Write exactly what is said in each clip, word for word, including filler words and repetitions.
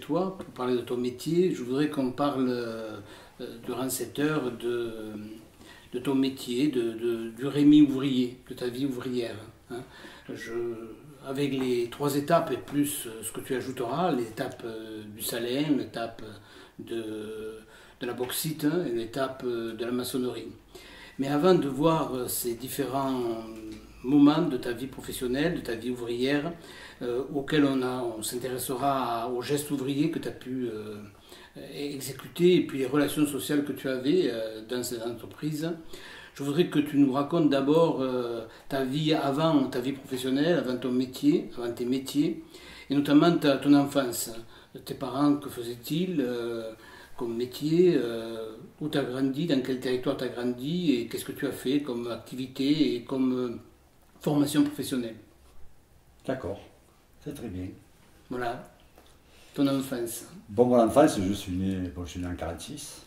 toi, pour parler de ton métier. Je voudrais qu'on parle euh, durant cette heure de, de ton métier, de, de, du Rémi ouvrier, de ta vie ouvrière. Hein. Je, avec les trois étapes et plus ce que tu ajouteras, l'étape du salin, l'étape de, de la bauxite hein, et l'étape de la maçonnerie. Mais avant de voir ces différents moments de ta vie professionnelle, de ta vie ouvrière, euh, auxquels on, a, on s'intéressera aux gestes ouvriers que tu as pu euh, exécuter et puis les relations sociales que tu avais euh, dans ces entreprises. Je voudrais que tu nous racontes d'abord euh, ta vie avant ta vie professionnelle, avant ton métier, avant tes métiers, et notamment ta, ton enfance. Tes parents, que faisaient-ils euh, comme métier, euh, où tu as grandi, dans quel territoire tu as grandi, et qu'est-ce que tu as fait comme activité et comme euh, formation professionnelle. D'accord, c'est très bien. Voilà, ton enfance. Bon, mon enfance, je suis né, bon, je suis né en quarante-six.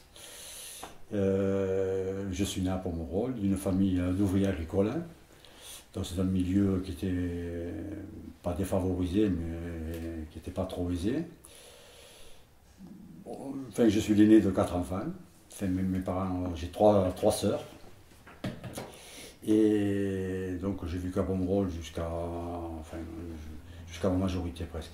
Euh, je suis né à Pomerol, d'une famille d'ouvriers agricoles. Donc c'est un milieu qui était pas défavorisé, mais qui n'était pas trop aisé. Bon, enfin, je suis l'aîné de quatre enfants. Enfin, mes, mes parents, j'ai trois, trois sœurs. Et donc j'ai vécu à Pomerol jusqu'à enfin, jusqu'à ma majorité presque.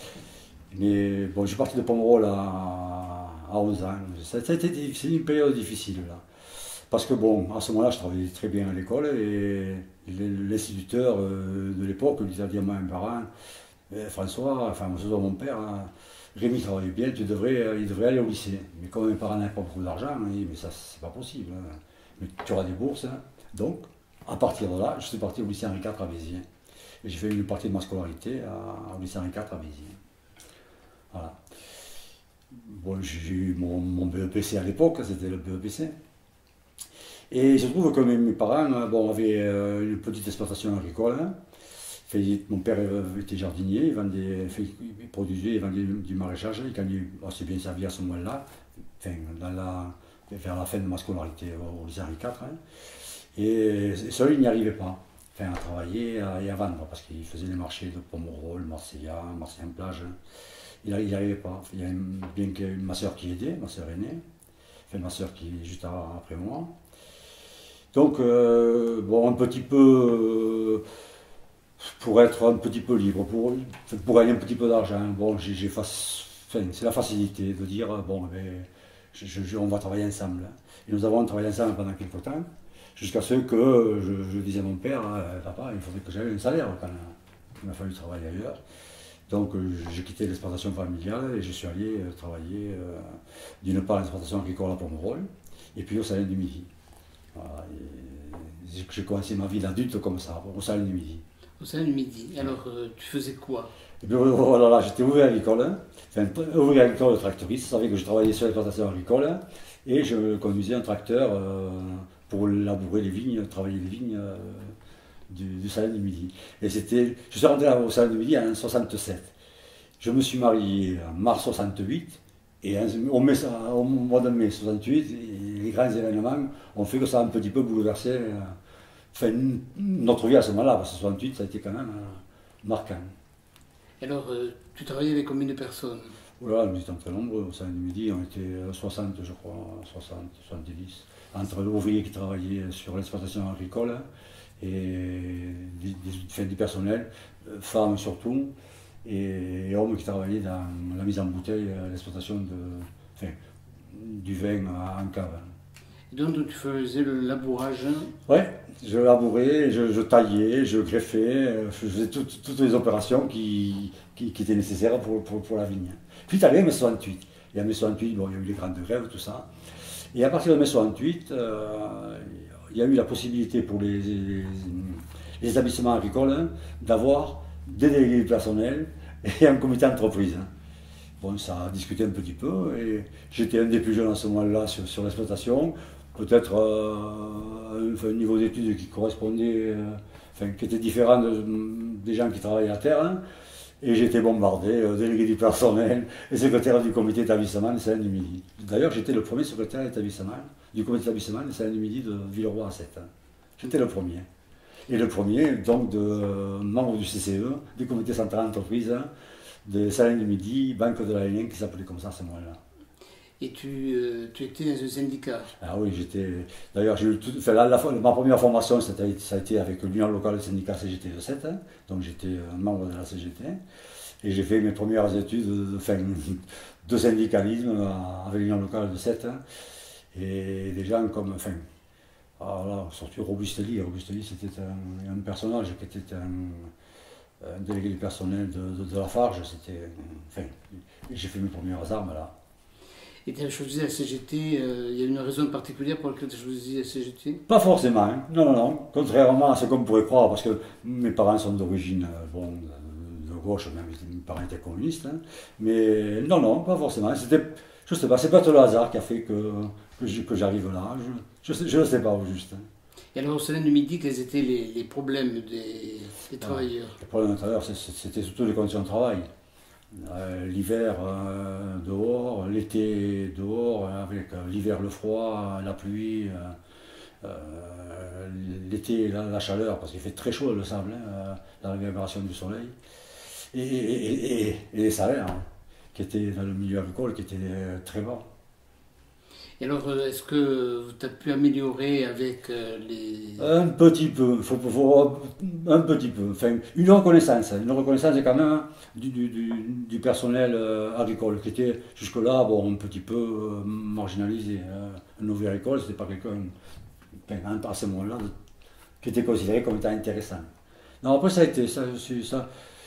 Mais bon, je suis parti de Pomerol à, à onze ans. Ça, ça a été, c'est une période difficile là. Parce que bon, à ce moment-là, je travaillais très bien à l'école et l'instituteur de l'époque lui a dit à mes parents, François, enfin surtout mon père, Rémi travaille bien, tu devrais, il devrait aller au lycée. Mais comme mes parents n'avaient pas beaucoup d'argent, il dit, mais ça c'est pas possible. Mais tu auras des bourses. Donc, à partir de là, je suis parti au lycée Henri quatre à Béziers. Et j'ai fait une partie de ma scolarité à, au lycée Henri quatre à Béziers. Voilà. Bon, j'ai eu mon, mon B E P C à l'époque, c'était le B E P C. Et il se trouve que mes, mes parents bon, avaient une petite exploitation agricole. Fait, mon père était jardinier, il, vendait, fait, il produisait, il vendait du maraîchage, il gagnait assez bien sa vie à ce moment-là, enfin, dans la, vers la fin de ma scolarité au lycée Henri quatre. Hein. Et seul, il n'y arrivait pas, enfin, à travailler et à vendre, parce qu'il faisait les marchés de Pomerol, Marseilla, Marseille-en-Plage. Il n'y arrivait pas. Il y a une, bien que ma soeur qui aidait, ma soeur aînée, enfin ma soeur qui est juste après moi. Donc, euh, bon, un petit peu, euh, pour être un petit peu libre, pour, pour gagner un petit peu d'argent, bon, j'ai, j'ai enfin, c'est la facilité de dire, bon, ben, je, je, on va travailler ensemble. Et nous avons travaillé ensemble pendant quelques temps, jusqu'à ce que je, je disais à mon père, papa, il faudrait que j'aie un salaire quand il m'a fallu travailler ailleurs. Donc j'ai quitté l'exploitation familiale et je suis allé euh, travailler euh, d'une part à l'exploitation agricole à Pomerol et puis au Salin du Midi. Voilà, j'ai commencé ma vie d'adulte comme ça, au Salin du Midi. Au Salin du Midi. Alors euh, tu faisais quoi? Et puis voilà, là, j'étais ouvrier agricole, hein, enfin ouvrier agricole tractoriste, ça veut dire que je travaillais sur l'exploitation agricole hein, et je conduisais un tracteur euh, pour labourer les vignes, travailler les vignes. Euh, Du, du Salin du Midi. Et c'était, je suis rentré au Salin du Midi en soixante-sept. Je me suis marié en mars soixante-huit et au, mai, au mois de mai soixante-huit, les grands événements ont fait que ça a un petit peu bouleversé euh, enfin, notre vie à ce moment-là, parce que soixante-huit ça a été quand même euh, marquant. Et alors, euh, tu travaillais avec combien de personnes? Voilà, nous étions très nombreux au Salin du Midi, on était soixante je crois, soixante, soixante-dix, entre l'ouvrier qui travaillait sur l'exploitation agricole et des, des, des personnels, femmes surtout, et, et hommes qui travaillaient dans la mise en bouteille, l'exploitation de, enfin, du vin en cave. Et donc tu faisais le labourage? Oui, je labourais, je, je taillais, je greffais, je faisais tout, toutes les opérations qui, qui, qui étaient nécessaires pour, pour, pour la vigne. Puis tu avais mai soixante-huit. Et en mai soixante-huit, bon, il y a eu les grandes grèves, tout ça. Et à partir de mai soixante-huit, euh, il y a eu la possibilité pour les, les, les établissements agricoles hein, d'avoir des délégués personnels et un comité d'entreprise. Bon, ça a discuté un petit peu et j'étais un des plus jeunes à ce moment-là sur, sur l'exploitation, peut-être euh, un, un niveau d'études qui correspondait, euh, enfin, qui était différent de, des gens qui travaillaient à terre. Hein, et j'ai été bombardé, euh, délégué du personnel et secrétaire du comité d'établissement des Salins du Midi. D'ailleurs, j'étais le premier secrétaire d'établissement du comité d'établissement des Salins du Midi de Villeroy à sept. Hein. J'étais le premier. Et le premier, donc, de membre du C C E, du comité central d'entreprise, de Salins du Midi, Banque de la Ligne, qui s'appelait comme ça à ce moment-là. Et tu, euh, tu étais dans un syndicat? Ah oui, j'étais. D'ailleurs, j'ai eu tout, enfin, la, la, ma première formation, ça a, ça a été avec l'Union locale du syndicat C G T de Sète, hein, donc j'étais membre de la C G T. Et j'ai fait mes premières études de, enfin, de syndicalisme avec l'Union locale de Sète. Hein, et des gens comme. Enfin, voilà, surtout Robustelli. Robustelli, c'était un, un personnage qui était un, un délégué du personnel de, de, de la Farge. C'était. Enfin, j'ai fait mes premières armes là. Et tu as choisi la C G T, euh, il y a une raison particulière pour laquelle tu as choisi la C G T? Pas forcément, hein. Non, non, non. Contrairement à ce qu'on pourrait croire, parce que mes parents sont d'origine, bon, de gauche, même mes parents étaient communistes, hein. Mais non, non, pas forcément. C'était, je sais pas, c'est peut-être le hasard qui a fait que, que j'arrive là. Je ne le sais pas au juste. Hein. Et alors au Salin du Midi, quels étaient les, les problèmes des, des travailleurs? ah, Les problèmes des travailleurs, c'était surtout les conditions de travail. Euh, l'hiver euh, dehors, l'été dehors, avec euh, l'hiver le froid, la pluie, euh, euh, l'été la, la chaleur, parce qu'il fait très chaud le sable, hein, la réverbération du soleil, et, et, et, et, et les salaires, hein, qui étaient dans le milieu agricole, qui étaient euh, très bas. Et alors, est-ce que tu as pu améliorer avec les... Un petit peu, faut, faut, un petit peu. Enfin, une reconnaissance, une reconnaissance quand même du, du, du, du personnel agricole qui était jusque-là bon, un petit peu euh, marginalisé. Un ouvrier agricole, c'était pas quelqu'un, enfin, à ce moment-là, qui était considéré comme étant intéressant. Non, après ça a été, ça, ça,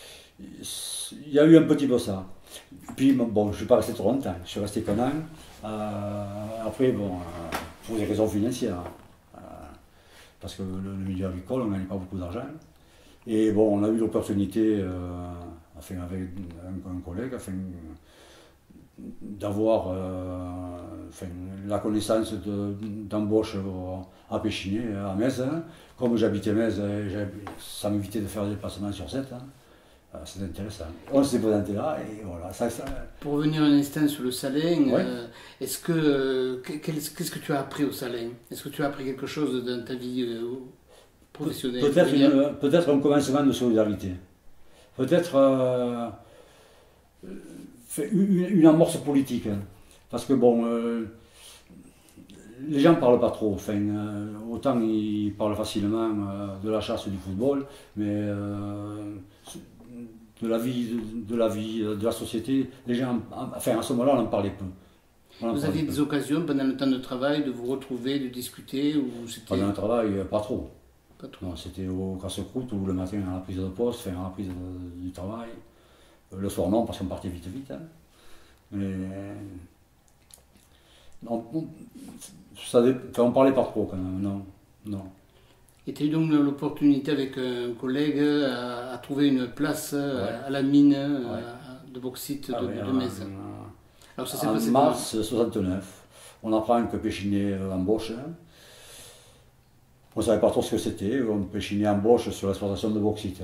il y a eu un petit peu ça. Puis bon, je ne suis pas resté trop longtemps, je suis resté qu'un an. Euh, après, bon, euh, pour des raisons financières, euh, parce que le, le milieu agricole, on ne gagnait pas beaucoup d'argent. Et bon, on a eu l'opportunité, euh, enfin, avec un, un collègue, enfin, d'avoir euh, enfin, la connaissance d'embauche à Péchiné, à Metz. Hein. Comme j'habitais Metz, ça m'évitait de faire des déplacements sur sept. Hein. C'est intéressant. On s'est présenté là et voilà. Ça, ça... Pour revenir un instant sur le Salin, ouais. euh, est-ce que qu'est-ce que tu as appris au Salin? Est-ce que tu as appris quelque chose dans ta vie euh, professionnelle? Peut-être une, peut-être un commencement de solidarité. Peut-être euh, une, une amorce politique. Hein. Parce que bon, euh, les gens ne parlent pas trop. Enfin, euh, autant ils parlent facilement euh, de la chasse du football, mais euh, de la vie, de, de la vie, de la société, les gens, enfin à ce moment-là, on en parlait peu. On vous aviez peu. Des occasions pendant le temps de travail de vous retrouver, de discuter ou pendant le travail, pas trop. Pas trop. Non, c'était au casse-croûte ou le matin à la prise de poste, enfin à la prise de, du travail. Le soir non, parce qu'on partait vite vite. Hein. Mais non, ça, enfin, on parlait pas trop quand même, non, non. Et tu as eu donc l'opportunité avec un collègue à, à trouver une place ouais. à la mine ouais. de bauxite ah, de, ouais, de Metz. Alors ça s'est passé en mars soixante-neuf, on apprend que Péchiné embauche. On ne savait pas trop ce que c'était, Péchiné embauche sur l'exploitation de bauxite.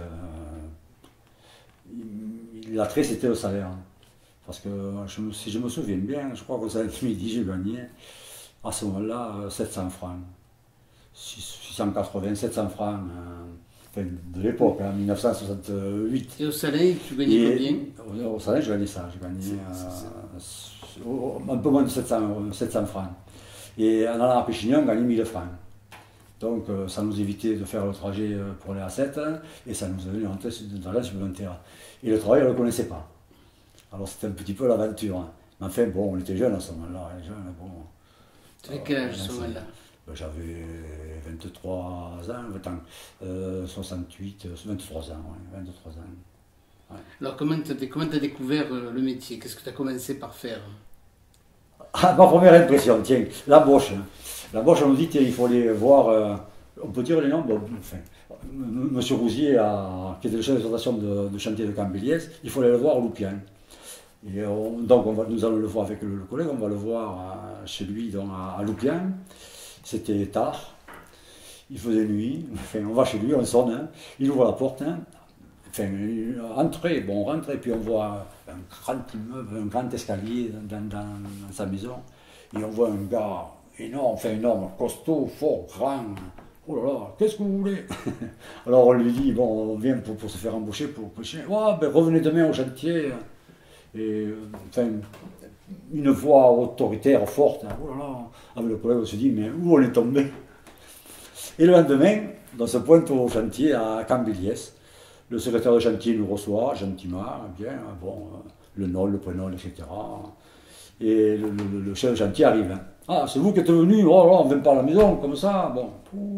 L'attrait c'était le salaire. Parce que je me, si je me souviens bien, je crois qu'au Salin du Midi, j'ai gagné à ce moment-là sept cents francs. six cent quatre-vingts, sept cents francs, euh, enfin, de l'époque, en hein, mille neuf cent soixante-huit. Et au Salin, tu gagnais combien? Au, au Salin, je gagnais ça, je gagnais euh, un peu moins de sept cents francs. Et en allant à Péchiné, on gagnait mille francs. Donc euh, ça nous évitait de faire le trajet pour aller à Sète, et ça nous donnait une rentrée d'argent supplémentaire. Et le travail, on ne le connaissait pas. Alors c'était un petit peu l'aventure. Hein. Mais enfin, bon, on était jeunes à ce moment-là. Bon, tu avais quel âge à ce moment-là? J'avais vingt-trois ans, vingt ans, euh, soixante-huit, vingt-trois ans, ouais, vingt-trois ans. Ouais. Alors comment tu as découvert le métier? Qu'est-ce que tu as commencé par faire? Ah, ma première impression, tiens, l'embauche. L'embauche, on nous dit, tiens, il faut aller voir, euh, on peut dire les noms, bon, enfin, Monsieur Rousier, a, qui était le chef d'exploitation de, de chantier de Campbelliès, il faut aller le voir au Loupian. Et on, donc on va, nous allons le voir avec le, le collègue, on va le voir à, chez lui donc à, à Loupian. C'était tard, il faisait nuit, enfin, on va chez lui, on sonne, hein, il ouvre la porte, hein, enfin, entrer, bon, on rentre et puis on voit un grand immeuble, un grand escalier dans, dans, dans sa maison, et on voit un gars énorme, enfin énorme, costaud, fort, grand, Oh là là, qu'est-ce que vous voulez? Alors on lui dit, bon, on vient pour, pour se faire embaucher, pour pêcher. Ouais, ben revenez demain au chantier. Et euh, enfin, une voix autoritaire, forte. Oh là là, avec le collègue, on se dit, mais où on est tombé? Et le lendemain, on se pointe au chantier à Cambiliès. Le secrétaire de chantier nous reçoit gentiment, bien, bon, le nom, le prénom, et cetera. Et le, le, le chef de chantier arrive. Ah, c'est vous qui êtes venu, oh là, on ne vient pas à la maison, comme ça. Bon,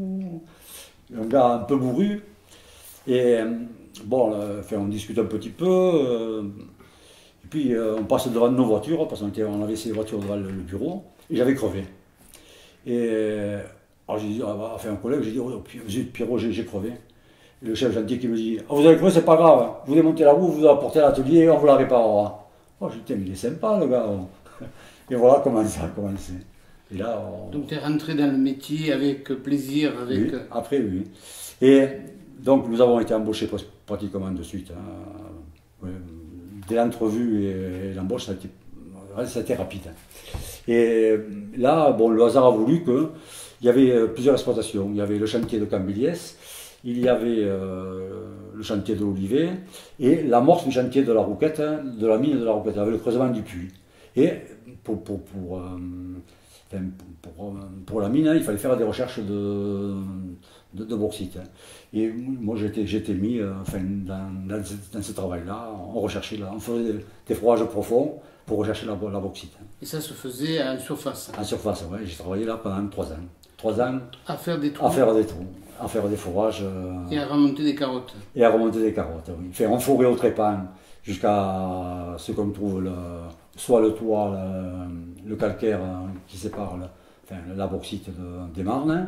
un gars un peu bourru. Et bon, euh, enfin, on discute un petit peu. Euh, et puis euh, on passe devant nos voitures, parce qu'on on avait ces voitures devant le, le bureau. Et j'avais crevé. Et alors j'ai dit, enfin un collègue, j'ai dit, oh, Pierrot, j'ai crevé. Et le chef de chantier qui me dit, oh, vous avez crevé, c'est pas grave, vous démontez la roue, vous la portez à l'atelier et on vous la réparera. Oh, j'ai dit, mais il est sympa le gars. Et voilà comment ça a commencé. Et là, on... Donc tu es rentré dans le métier avec plaisir, avec... Oui, après oui. Et donc nous avons été embauchés pratiquement de suite. Hein. Dès l'entrevue et, et l'embauche, ça a été, ça a été rapide. Et là, bon, le hasard a voulu qu'il y avait plusieurs exploitations. Il y avait le chantier de Cambiliès, il y avait euh, le chantier de l'Olivet et l'amorce du chantier de la Rouquette, de la mine de la Rouquette, avec le creusement du puits. Et pour, pour, pour, euh, enfin, pour, pour la mine, hein, il fallait faire des recherches de, de, de bauxite. Hein. Et moi, j'étais mis euh, enfin, dans, dans, ce, dans ce travail-là, on recherchait, là, on faisait des, des forages profonds pour rechercher la, la bauxite. Hein. Et ça se faisait en surface? En surface, oui. J'ai travaillé là pendant trois ans. Trois ans à faire des trous. À faire des trous, à faire des forages. Euh, et à remonter des carottes. Et à remonter des carottes, oui. Faire en forêt au trépan jusqu'à ce qu'on trouve le, soit le toit, le, le calcaire qui sépare le, enfin, la bauxite de, des marnes.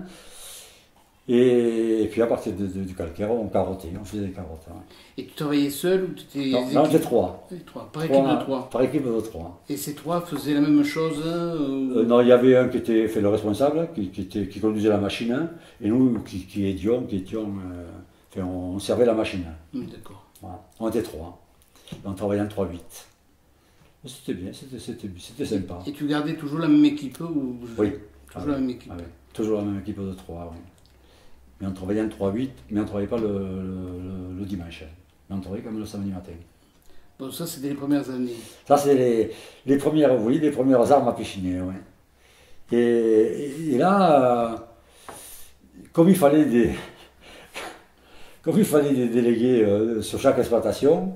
Et, et puis à partir de, de, du calcaire, on carottait, on faisait des carottes. Ouais. Et tu travaillais seul ou tu étais... Non, non on était trois. trois. Par équipe de trois. Par équipe de trois. Et ces trois faisaient la même chose ou... euh, Non, il y avait un qui était fait le responsable, qui, qui, était, qui conduisait la machine, et nous qui, qui étions, qui étions euh, enfin, on servait la machine. Mmh, d'accord. Voilà. On était trois. On travaillait en trois huit. C'était bien, c'était sympa. Et tu gardais toujours la même équipe ou... Oui. Toujours ah, la même équipe. Ah, oui. Toujours la même équipe de trois, oui. Mais on travaillait en trois huit, mais on ne travaillait pas le, le, le dimanche. Mais on travaillait comme le samedi matin. Bon, ça, c'était les premières années. Ça, c'est les, les premières, oui, les premières armes à péchiner, oui. Et, et, et là, euh, comme il fallait des, comme il fallait des délégués euh, sur chaque exploitation,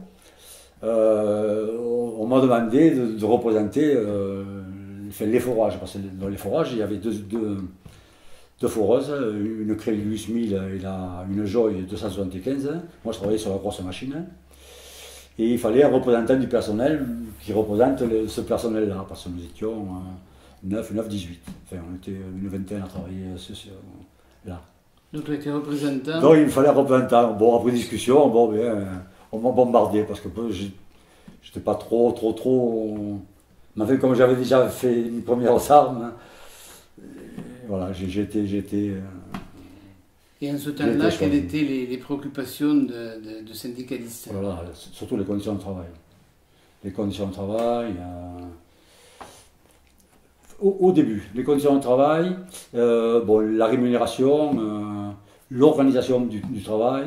euh, on, on m'a demandé de, de représenter euh, les forages, parce que dans les forages, il y avait deux, deux, deux foreuses, une Crélius mille et la, une Joy deux cent soixante-quinze. Moi, je travaillais sur la grosse machine. Et il fallait un représentant du personnel qui représente le, ce personnel-là, parce que nous étions euh, neuf, neuf, dix-huit. Enfin, on était une vingtaine à travailler ce, ce, là. Donc tu étais représentant? Donc il me fallait un représentant. Bon, après discussion, bon, bien, on m'a bombardé parce que j'étais pas trop, trop, trop. Mais enfin, comme j'avais déjà fait mes premières armes, voilà, j'étais. j'étais Et en ce temps-là, quelles étaient les, les préoccupations de, de, de syndicalistes? Voilà, surtout les conditions de travail. Les conditions de travail. Euh, au, au début, les conditions de travail, euh, bon, la rémunération, euh, l'organisation du, du travail.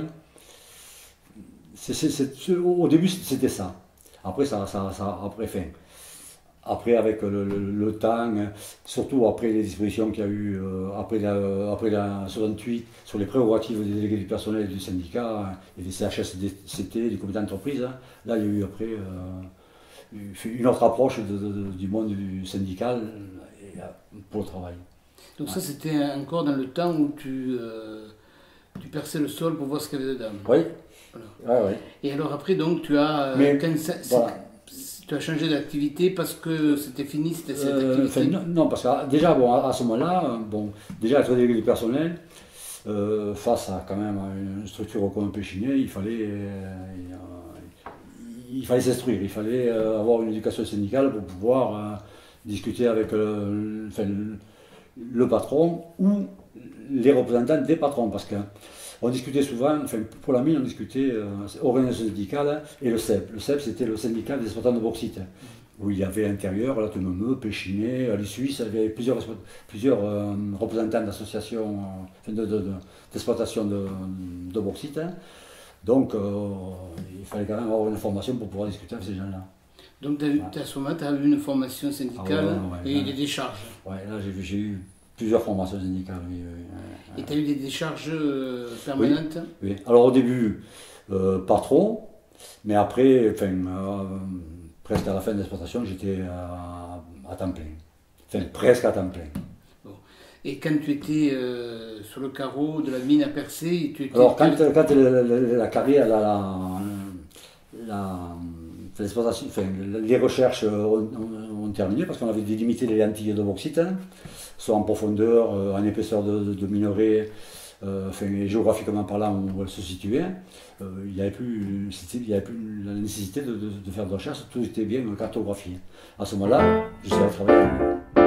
C est, c est, c est, au début, c'était ça. Après, ça, ça, ça après, fin. Après, avec le, le, le temps, surtout après les dispositions qu'il y a eu euh, après, la, après la soixante-huit sur les prérogatives des délégués du personnel et du syndicat et des C H S C T, des comités d'entreprise, là il y a eu après euh, une autre approche de, de, de, du monde du syndical et, pour le travail. Donc ouais. Ça c'était encore dans le temps où tu, euh, tu perçais le sol pour voir ce qu'il y avait dedans. Oui. Voilà. Ouais, ouais. Et alors après donc tu as... Mais, quand ça, voilà. Tu as changé d'activité parce que c'était fini, c'était cette euh, activité? non, non, parce que déjà, bon, à, à ce moment-là, bon, déjà être délégué du personnel, euh, face à quand même à une structure comme Péchinet, il fallait, euh, il fallait s'instruire, il fallait euh, avoir une éducation syndicale pour pouvoir euh, discuter avec euh, enfin, le, le patron ou les représentants des patrons, parce que on discutait souvent, enfin pour la mine, on discutait euh, organisation syndicale et le C E P. Le C E P, c'était le syndicat des exploitants de bauxite. où il y avait à l'intérieur la Tememeu, Péchinet, à l'Suisse, il y avait plusieurs, plusieurs euh, représentants d'associations euh, de, de, de, d'exploitation de, de bauxite. Hein. Donc euh, il fallait quand même avoir une formation pour pouvoir discuter avec ces gens-là. Donc tu as, à ce moment, tu as eu une formation syndicale ah ouais, ouais, et là, des décharges. Oui, là j'ai eu plusieurs formations syndicales. Oui, oui, oui. Et tu as eu des décharges euh, permanentes? Oui, oui. Alors au début, euh, pas trop, mais après, enfin, euh, presque à la fin de l'exploitation, j'étais à, à temps plein. Enfin, presque à temps plein. Bon. Et quand tu étais euh, sur le carreau de la mine à percer, tu étais... Alors quand, quand la, la, la carrière, la, la, la, l'exploitation, enfin, les recherches ont, ont terminé parce qu'on avait délimité les lentilles de bauxite, hein, soit en profondeur, en épaisseur de, de, de minerai, euh, enfin, géographiquement parlant où elles se situaient. Euh, il n'y avait, plus, il y avait plus la nécessité de, de, de faire de recherche, tout était bien cartographié. À ce moment-là, je suis allé travailler.